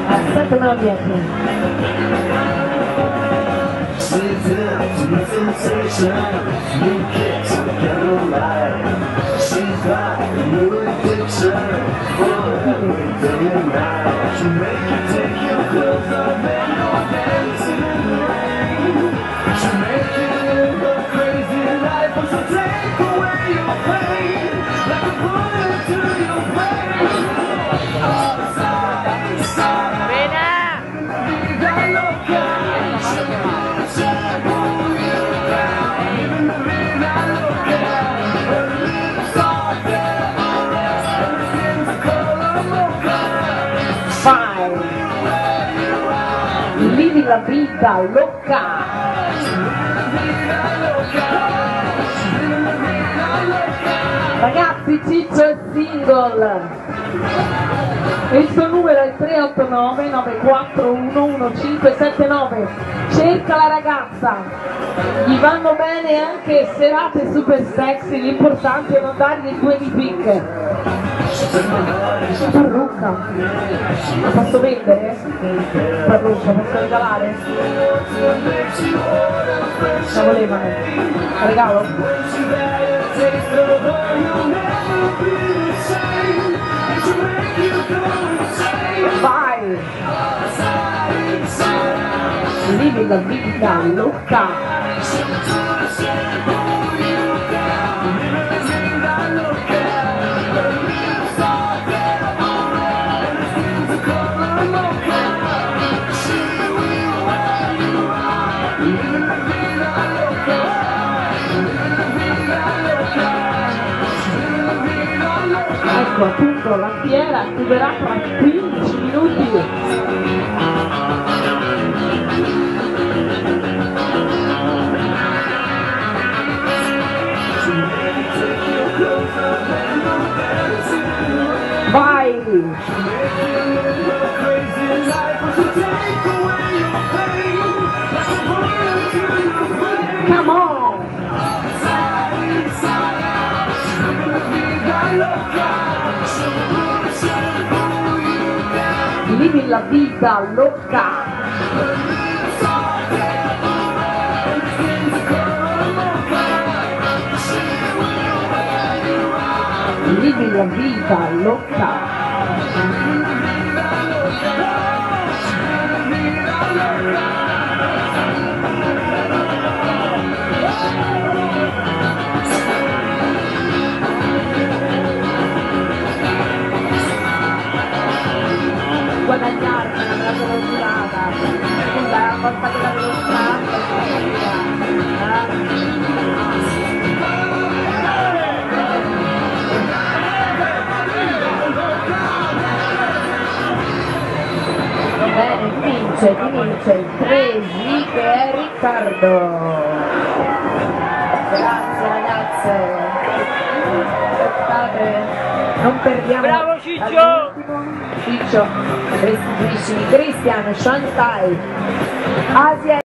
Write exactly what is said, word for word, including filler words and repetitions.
Aspetta un ambiente. Vivi la vita loca. Ragazzi, Ciccio è single e il suo numero è tre otto nove nove quattro uno uno cinque sette nove. Cerca la ragazza, gli vanno bene anche serate super sexy, l'importante è non dargli due di picche. Parrucca, la posso vendere? Parrucca, posso regalare? La volevano? La regalo? Vai! Vivi la vita loca! Ecco appunto la fiera chiuderà tra quindici minuti. Vai! Come on! Vivi la vita loca. Vivi la vita loca. Guadagnarmi la velocità, scusa, la volta che la velocità va bene, vince, vince il Crazy che è Riccardo. Grazie ragazze, aspettate, non perdiamo. Bravo Ciccio! Ciccio, restituisci Cristian, Shantai, Asia.